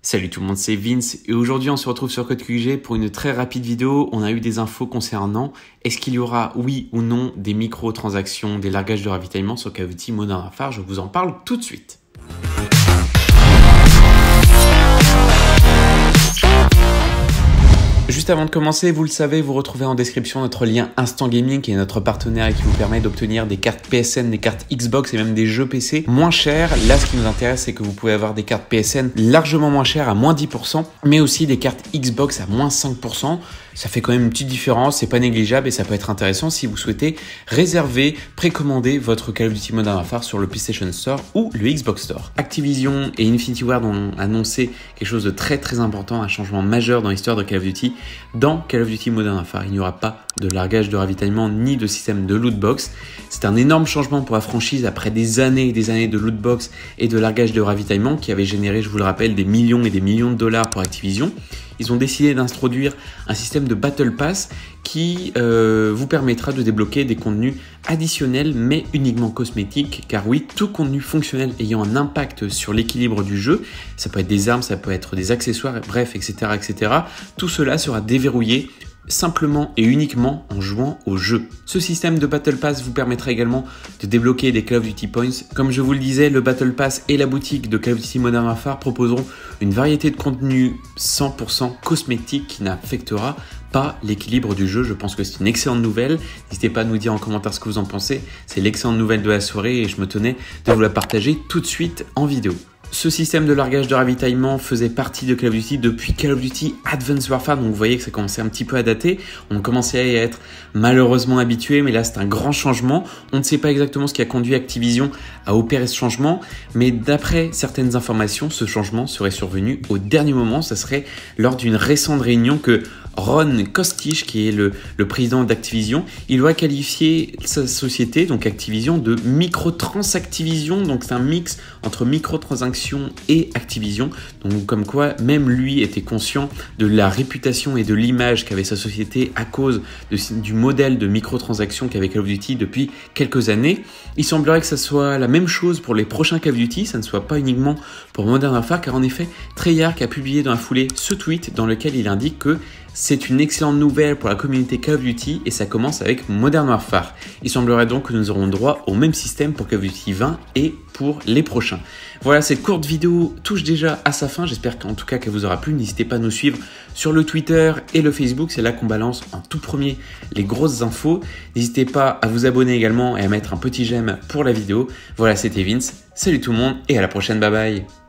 Salut tout le monde, c'est Vince et aujourd'hui on se retrouve sur Code QG pour une très rapide vidéo. On a eu des infos concernant est-ce qu'il y aura oui ou non des microtransactions, des largages de ravitaillement sur Call of Duty Modern Warfare. Je vous en parle tout de suite. Juste avant de commencer, vous le savez, vous retrouvez en description notre lien Instant Gaming qui est notre partenaire et qui vous permet d'obtenir des cartes PSN, des cartes Xbox et même des jeux PC moins chers. Là, ce qui nous intéresse, c'est que vous pouvez avoir des cartes PSN largement moins chères à moins 10%, mais aussi des cartes Xbox à moins 5%. Ça fait quand même une petite différence, c'est pas négligeable et ça peut être intéressant si vous souhaitez réserver, précommander votre Call of Duty Modern Warfare sur le PlayStation Store ou le Xbox Store. Activision et Infinity Ward ont annoncé quelque chose de très important, un changement majeur dans l'histoire de Call of Duty. Dans Call of Duty Modern Warfare, il n'y aura pas de largage de ravitaillement ni de système de loot box. C'est un énorme changement pour la franchise après des années et des années de loot box et de largage de ravitaillement qui avait généré, je vous le rappelle, des millions et des millions de dollars pour Activision. Ils ont décidé d'introduire un système de Battle Pass qui vous permettra de débloquer des contenus additionnels mais uniquement cosmétiques, car oui, tout contenu fonctionnel ayant un impact sur l'équilibre du jeu, ça peut être des armes, ça peut être des accessoires, bref, etc., tout cela sera déverrouillé simplement et uniquement en jouant au jeu. Ce système de Battle Pass vous permettra également de débloquer des Call of Duty Points. Comme je vous le disais, le Battle Pass et la boutique de Call of Duty Modern Warfare proposeront une variété de contenus 100% cosmétiques qui n'affectera pas l'équilibre du jeu. Je pense que c'est une excellente nouvelle. N'hésitez pas à nous dire en commentaire ce que vous en pensez. C'est l'excellente nouvelle de la soirée et je me tenais de vous la partager tout de suite en vidéo. Ce système de largage de ravitaillement faisait partie de Call of Duty depuis Call of Duty Advanced Warfare, donc vous voyez que ça commençait un petit peu à dater. On commençait à y être malheureusement habitué, mais là c'est un grand changement. On ne sait pas exactement ce qui a conduit Activision à opérer ce changement, mais d'après certaines informations, ce changement serait survenu au dernier moment. Ça serait lors d'une récente réunion que Ron Kostic, qui est le président d'Activision, il doit qualifier sa société, donc Activision, de microtransactivision. Donc c'est un mix entre microtransaction et Activision. Donc comme quoi, même lui était conscient de la réputation et de l'image qu'avait sa société à cause du modèle de microtransaction qu'avait Call of Duty depuis quelques années. Il semblerait que ça soit la même chose pour les prochains Call of Duty, ça ne soit pas uniquement pour Modern Warfare, car en effet, Treyarch a publié dans la foulée ce tweet dans lequel il indique que c'est une excellente nouvelle pour la communauté Call of Duty et ça commence avec Modern Warfare. Il semblerait donc que nous aurons droit au même système pour Call of Duty 20 et pour les prochains. Voilà, cette courte vidéo touche déjà à sa fin. J'espère qu'en tout cas qu'elle vous aura plu. N'hésitez pas à nous suivre sur le Twitter et le Facebook. C'est là qu'on balance en tout premier les grosses infos. N'hésitez pas à vous abonner également et à mettre un petit j'aime pour la vidéo. Voilà, c'était Vince. Salut tout le monde et à la prochaine. Bye bye.